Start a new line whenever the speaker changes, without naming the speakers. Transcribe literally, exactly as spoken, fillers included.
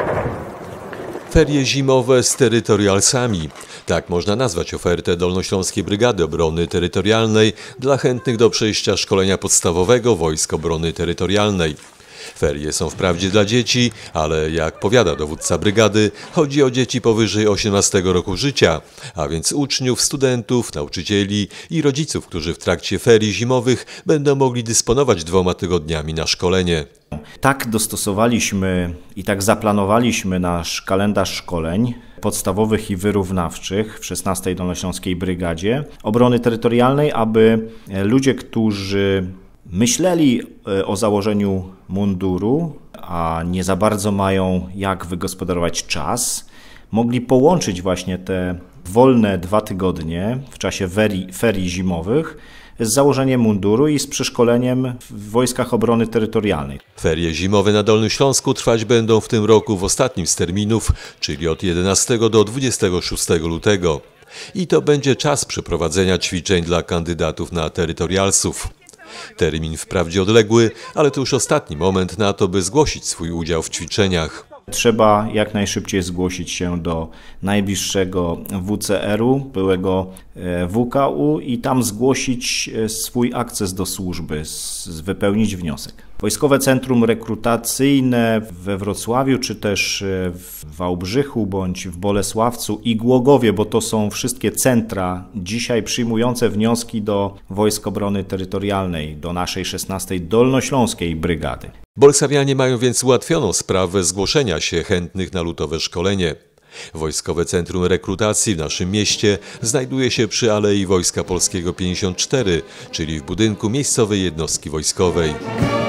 Ferie zimowe z terytorialsami. Tak można nazwać ofertę Dolnośląskiej Brygady Obrony Terytorialnej dla chętnych do przejścia szkolenia podstawowego Wojsk Obrony Terytorialnej. Ferie są wprawdzie dla dzieci, ale jak powiada dowódca brygady, chodzi o dzieci powyżej osiemnastego roku życia, a więc uczniów, studentów, nauczycieli i rodziców, którzy w trakcie ferii zimowych będą mogli dysponować dwoma tygodniami na szkolenie.
Tak dostosowaliśmy i tak zaplanowaliśmy nasz kalendarz szkoleń podstawowych i wyrównawczych w szesnastej Dolnośląskiej Brygadzie Obrony Terytorialnej, aby ludzie, którzy myśleli o założeniu munduru, a nie za bardzo mają jak wygospodarować czas, mogli połączyć właśnie te wolne dwa tygodnie w czasie ferii, ferii zimowych z założeniem munduru i z przeszkoleniem w Wojskach Obrony Terytorialnej.
Ferie zimowe na Dolnym Śląsku trwać będą w tym roku w ostatnim z terminów, czyli od jedenastego do dwudziestego szóstego lutego. I to będzie czas przeprowadzenia ćwiczeń dla kandydatów na terytorialsów. Termin wprawdzie odległy, ale to już ostatni moment na to, by zgłosić swój udział w ćwiczeniach.
Trzeba jak najszybciej zgłosić się do najbliższego W C R-u, byłego W K U i tam zgłosić swój akces do służby, wypełnić wniosek. Wojskowe Centrum Rekrutacyjne we Wrocławiu, czy też w Wałbrzychu, bądź w Bolesławcu i Głogowie, bo to są wszystkie centra dzisiaj przyjmujące wnioski do Wojsk Obrony Terytorialnej, do naszej szesnastej Dolnośląskiej Brygady.
Bolesławianie mają więc ułatwioną sprawę zgłoszenia się chętnych na lutowe szkolenie. Wojskowe Centrum Rekrutacji w naszym mieście znajduje się przy Alei Wojska Polskiego pięćdziesiąt cztery, czyli w budynku miejscowej jednostki wojskowej.